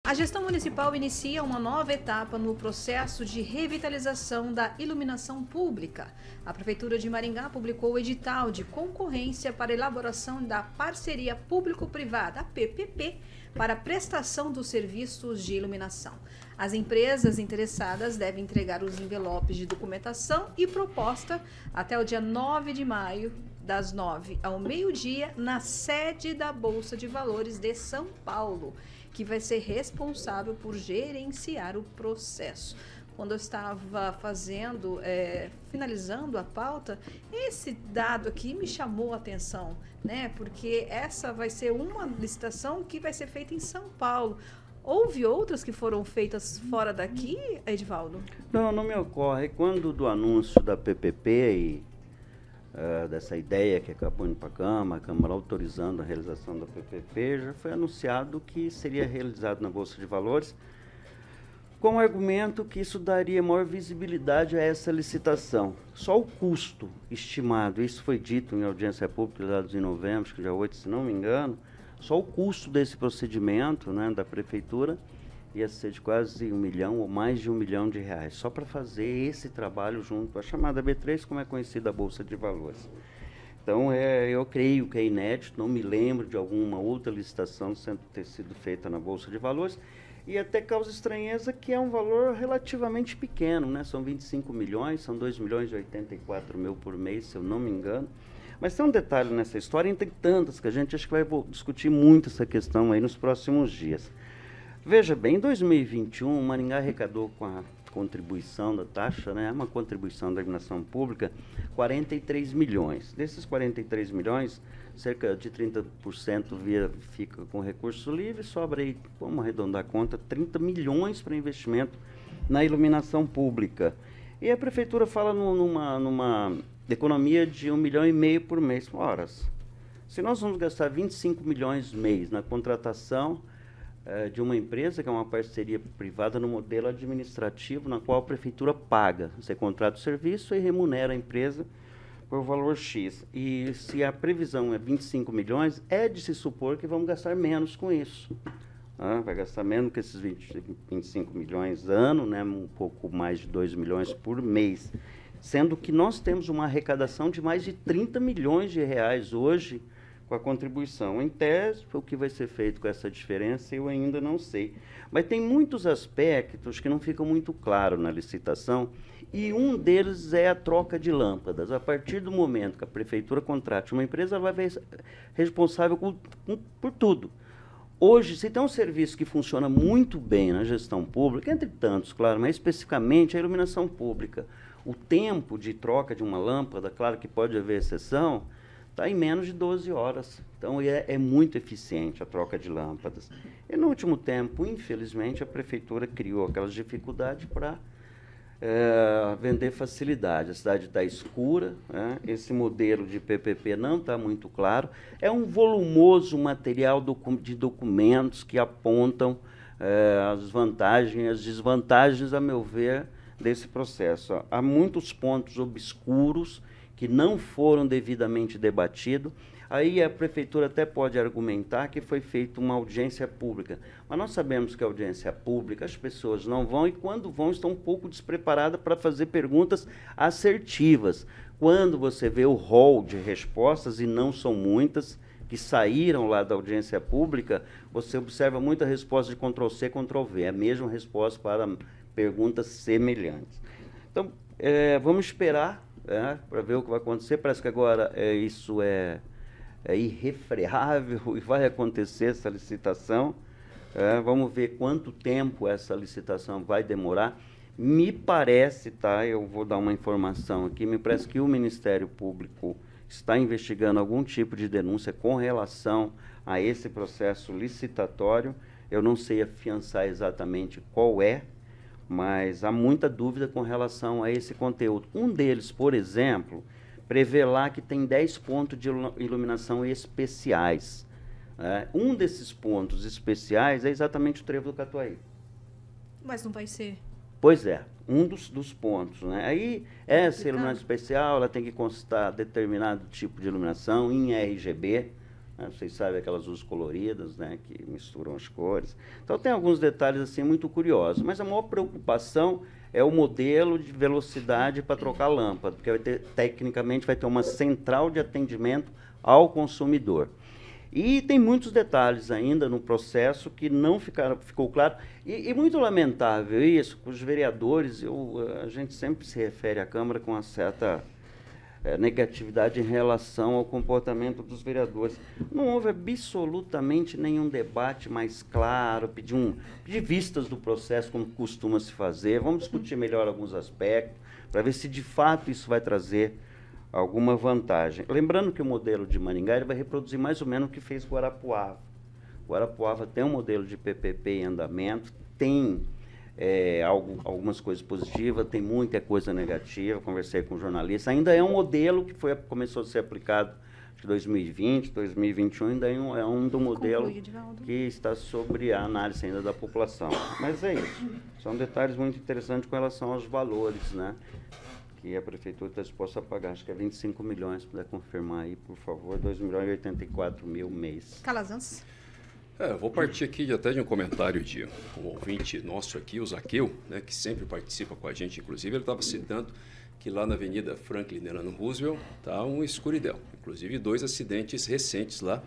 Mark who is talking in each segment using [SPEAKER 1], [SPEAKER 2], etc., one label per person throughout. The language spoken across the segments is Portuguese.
[SPEAKER 1] A gestão municipal inicia uma nova etapa no processo de revitalização da iluminação pública. A Prefeitura de Maringá publicou o edital de concorrência para elaboração da parceria público-privada, a PPP, para prestação dos serviços de iluminação. As empresas interessadas devem entregar os envelopes de documentação e proposta até o dia 9 de maio, das 9 ao meio-dia, na sede da Bolsa de Valores de São Paulo, que vai ser responsável por gerenciar o processo. Quando eu estava finalizando a pauta, esse dado aqui me chamou a atenção, né? Porque essa vai ser uma licitação que vai ser feita em São Paulo. Houve outras que foram feitas fora daqui, Edivaldo?
[SPEAKER 2] Não me ocorre. Quando do anúncio da PPP e dessa ideia que acabou indo para a Câmara autorizando a realização da PPP, já foi anunciado que seria realizado na Bolsa de Valores, com o argumento que isso daria maior visibilidade a essa licitação. Só o custo estimado, isso foi dito em audiência pública, dados em novembro, acho que dia 8, se não me engano, só o custo desse procedimento, né, da Prefeitura ia ser de quase 1 milhão ou mais de 1 milhão de reais, só para fazer esse trabalho junto à chamada B3, como é conhecida a Bolsa de Valores. Então, eu creio que é inédito, não me lembro de alguma outra licitação ter sido feita na Bolsa de Valores, e até causa estranheza que é um valor relativamente pequeno, né? São 25 milhões, são 2 milhões e 84 mil por mês, se eu não me engano. Mas tem um detalhe nessa história, entre tantas, que a gente acho que vai discutir muito essa questão aí nos próximos dias. Veja bem, em 2021, o Maringá arrecadou com a contribuição da taxa, né, uma contribuição da iluminação pública, 43 milhões. Desses 43 milhões, cerca de 30% fica com recurso livre, sobra aí, vamos arredondar a conta, 30 milhões para investimento na iluminação pública. E a Prefeitura fala numa economia de 1,5 milhão por mês. Ora, se nós vamos gastar 25 milhões mês na contratação de uma empresa, que é uma parceria privada no modelo administrativo, na qual a Prefeitura paga. Você contrata o serviço e remunera a empresa por valor X. E se a previsão é 25 milhões, é de se supor que vamos gastar menos com isso. Vai gastar menos que esses 25 milhões ano, né, um pouco mais de 2 milhões por mês. Sendo que nós temos uma arrecadação de mais de 30 milhões de reais hoje, com a contribuição. Em tese, o que vai ser feito com essa diferença, eu ainda não sei. Mas tem muitos aspectos que não ficam muito claros na licitação, e um deles é a troca de lâmpadas. A partir do momento que a Prefeitura contrate uma empresa, ela vai ser responsável por tudo. Hoje, se tem um serviço que funciona muito bem na gestão pública, entre tantos, claro, mas especificamente a iluminação pública, o tempo de troca de uma lâmpada, claro que pode haver exceção, está em menos de 12 horas. Então, é muito eficiente a troca de lâmpadas. E, no último tempo, infelizmente, a Prefeitura criou aquelas dificuldades para vender facilidade. A cidade está escura, né? Esse modelo de PPP não está muito claro. É um volumoso material de documentos que apontam as vantagens e as desvantagens, a meu ver, desse processo. Há muitos pontos obscuros que não foram devidamente debatidos. Aí a Prefeitura até pode argumentar que foi feita uma audiência pública. Mas nós sabemos que a audiência pública, as pessoas não vão, e quando vão, estão um pouco despreparadas para fazer perguntas assertivas. Quando você vê o rol de respostas, e não são muitas, que saíram lá da audiência pública, você observa muita resposta de Ctrl+C, Ctrl+V. É a mesma resposta para perguntas semelhantes. Então, vamos esperar para ver o que vai acontecer. Parece que agora isso é irrefreável e vai acontecer essa licitação. Vamos ver quanto tempo essa licitação vai demorar. Me parece, eu vou dar uma informação aqui, me parece que o Ministério Público está investigando algum tipo de denúncia com relação a esse processo licitatório. Eu não sei afiançar exatamente qual é, mas há muita dúvida com relação a esse conteúdo. Um deles, por exemplo, prevê lá que tem 10 pontos de iluminação especiais. Um desses pontos especiais é exatamente o Trevo do Catuaí.
[SPEAKER 1] Mas não vai ser?
[SPEAKER 2] Pois é, um dos pontos. Né? Aí, essa iluminação especial ela tem que constar determinado tipo de iluminação em RGB, né? Vocês sabem aquelas luzes coloridas, né, que misturam as cores. Então tem alguns detalhes assim muito curiosos, mas a maior preocupação é o modelo de velocidade para trocar a lâmpada, porque tecnicamente vai ter uma central de atendimento ao consumidor. E tem muitos detalhes ainda no processo que não ficou claro. E muito lamentável isso, com os vereadores, a gente sempre se refere à Câmara com uma certa negatividade em relação ao comportamento dos vereadores. Não houve absolutamente nenhum debate mais claro, pedir vistas do processo, como costuma se fazer. Vamos discutir melhor alguns aspectos, para ver se de fato isso vai trazer alguma vantagem. Lembrando que o modelo de Maringá ele vai reproduzir mais ou menos o que fez Guarapuava. Guarapuava tem um modelo de PPP em andamento, tem algumas coisas positivas, tem muita coisa negativa, conversei com jornalistas. Ainda é um modelo que começou a ser aplicado em 2020, 2021, ainda é um do modelo que está sobre a análise ainda da população. Mas é isso. São detalhes muito interessantes com relação aos valores, né, que a Prefeitura está disposta a pagar. Acho que é 25 milhões, se puder confirmar aí, por favor, 2.084.000 mês.
[SPEAKER 1] Calazans.
[SPEAKER 3] Eu vou partir aqui até de um comentário de um ouvinte nosso aqui, o Zaqueu, né, que sempre participa com a gente, inclusive, ele estava citando que lá na Avenida Franklin Delano Roosevelt está uma escuridão. Inclusive 2 acidentes recentes lá,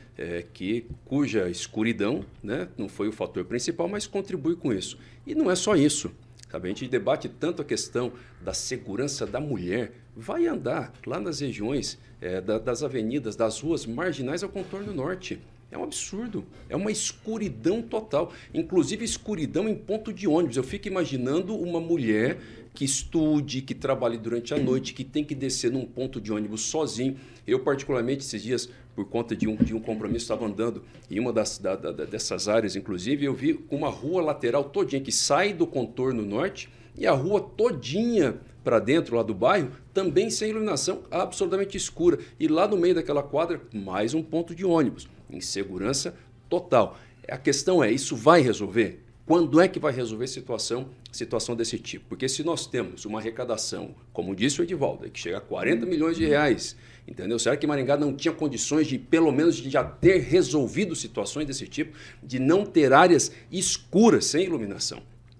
[SPEAKER 3] cuja escuridão, né, não foi o fator principal, mas contribui com isso. E não é só isso. Sabe? A gente debate tanto a questão da segurança da mulher, vai andar lá nas regiões das avenidas, das ruas marginais ao contorno norte. É um absurdo, é uma escuridão total, inclusive escuridão em ponto de ônibus. Eu fico imaginando uma mulher que estude, que trabalhe durante a noite, que tem que descer num ponto de ônibus sozinho. Eu, particularmente, esses dias, por conta de um compromisso, estava andando em uma dessas áreas, inclusive, eu vi uma rua lateral todinha que sai do contorno norte e a rua todinha para dentro lá do bairro, também sem iluminação, absolutamente escura. E lá no meio daquela quadra, mais um ponto de ônibus. Insegurança total. A questão é, isso vai resolver? Quando é que vai resolver situação desse tipo? Porque se nós temos uma arrecadação, como disse o Edivaldo, que chega a 40 milhões de reais, entendeu? Será que Maringá não tinha condições de, pelo menos, de já ter resolvido situações desse tipo, de não ter áreas escuras sem iluminação?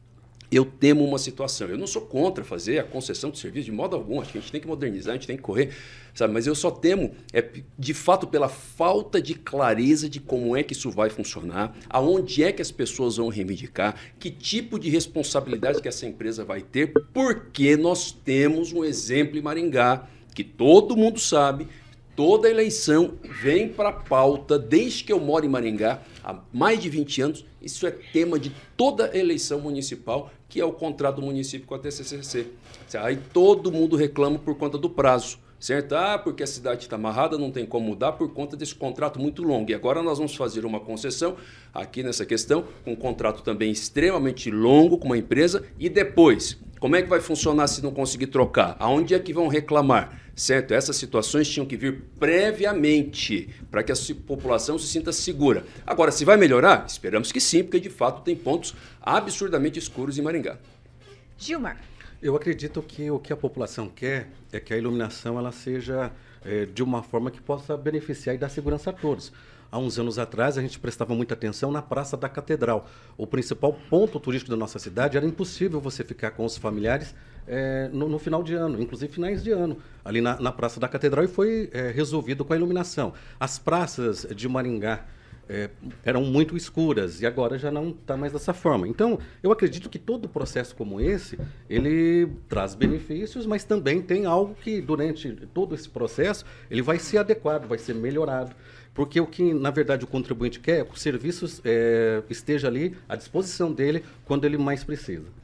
[SPEAKER 3] Eu temo uma situação. Eu não sou contra fazer a concessão de serviço de modo algum. Acho que a gente tem que modernizar, a gente tem que correr, sabe? Mas eu só temo, de fato, pela falta de clareza de como é que isso vai funcionar, aonde é que as pessoas vão reivindicar, que tipo de responsabilidade que essa empresa vai ter, porque nós temos um exemplo em Maringá que todo mundo sabe. Toda eleição vem para a pauta, desde que eu moro em Maringá, há mais de 20 anos, isso é tema de toda eleição municipal, que é o contrato do município com a TCCC. Aí todo mundo reclama por conta do prazo, certo? Porque a cidade está amarrada, não tem como mudar por conta desse contrato muito longo. E agora nós vamos fazer uma concessão aqui nessa questão, um contrato também extremamente longo com uma empresa, e depois, como é que vai funcionar se não conseguir trocar? Aonde é que vão reclamar? Certo? Essas situações tinham que vir previamente para que a população se sinta segura. Agora, se vai melhorar? Esperamos que sim, porque de fato tem pontos absurdamente escuros em Maringá.
[SPEAKER 1] Gilmar.
[SPEAKER 4] Eu acredito que o que a população quer é que a iluminação ela seja de uma forma que possa beneficiar e dar segurança a todos. Há uns anos atrás, a gente prestava muita atenção na Praça da Catedral. O principal ponto turístico da nossa cidade, era impossível você ficar com os familiares no final de ano, inclusive finais de ano, ali na Praça da Catedral, e foi resolvido com a iluminação. As praças de Maringá eram muito escuras e agora já não está mais dessa forma. Então, eu acredito que todo processo como esse, ele traz benefícios, mas também tem algo que durante todo esse processo, ele vai ser adequado, vai ser melhorado. Porque o que, na verdade, o contribuinte quer é que o serviço esteja ali à disposição dele quando ele mais precisa.